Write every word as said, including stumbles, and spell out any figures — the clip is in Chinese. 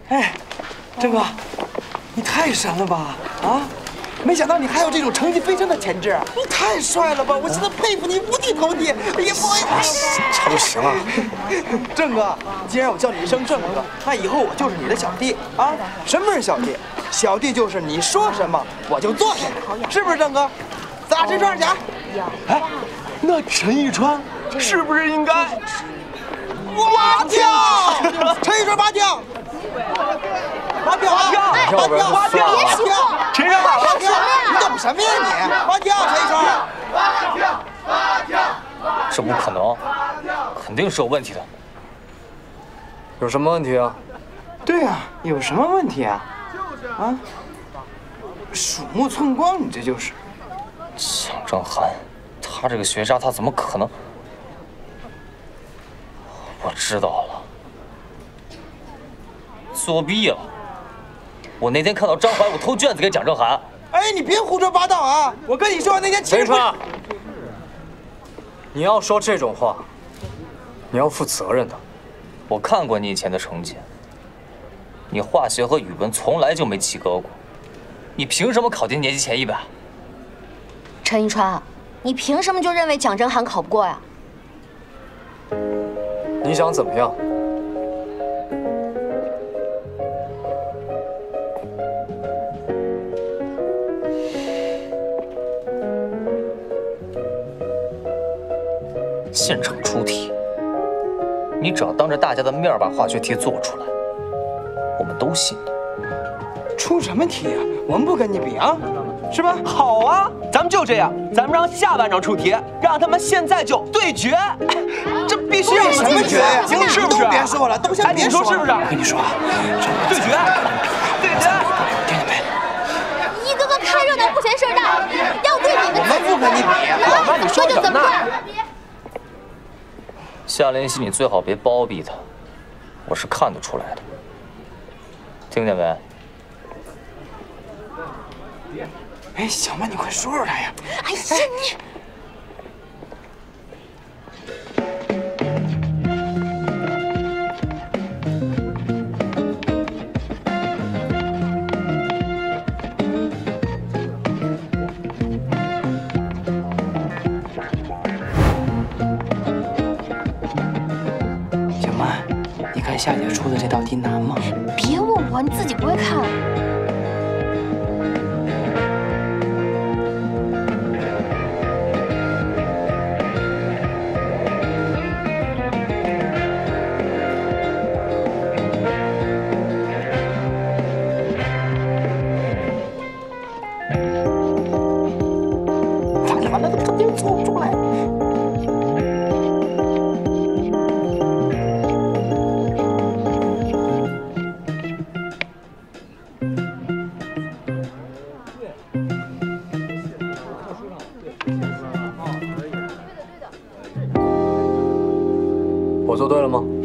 哎，郑哥，你太神了吧？啊，没想到你还有这种成绩飞升的潜质，你太帅了吧！我现在佩服你五体投地。哎呀，不好意思， 成行啊！ 郑哥，既然我叫你一声郑哥，那以后我就是你的小弟啊。什么是小弟？小弟就是你说什么我就做什么，是不是郑哥？咱俩这串去啊！ 哎，那陈一川是不是应该蛙跳？陈一川蛙跳。 蛙跳啊！蛙跳！蛙跳！ 别说， 陈一川， 蛙跳！你懂什么呀你？蛙跳！陈一川！ 蛙跳！蛙跳！ 这不可能，肯定是有问题的。 有什么问题啊？ 对呀，有什么问题啊？啊？鼠目寸光，你这就是。 蒋正涵，他这个学渣，他怎么可能？我知道了。 作弊了！我那天看到张怀武偷卷子给蒋正涵。 哎，你别胡说八道啊！我跟你说，那天陈一川，你要说这种话，你要负责任的。 我看过你以前的成绩，你化学和语文从来就没及格过，你凭什么考进年级前一百？ 陈一川，你凭什么就认为蒋正涵考不过呀？ 你想怎么样？ 现场出题，你只要当着大家的面把化学题做出来，我们都信你。 出什么题啊？我们不跟你比啊，是吧？ 好啊，咱们就这样，咱们让下半场出题，让他们现在就对决，这必须要什么决呀？行了， 是不是？ 都别说了，都先别说了。 你说是不是？ 我跟你说啊， 对决，对决， 听见没？ 一个个看热闹不嫌事儿大，要对你们， 我们不跟你比， 老妈，你说什么呢？ 夏林熙，你最好别包庇他，我是看得出来的。听见没？ 哎，小曼，你快说说他呀！ 哎呀你！ 小曼，你看夏姐出的这道题难吗？ 别问我，你自己不会看。 我做对了吗？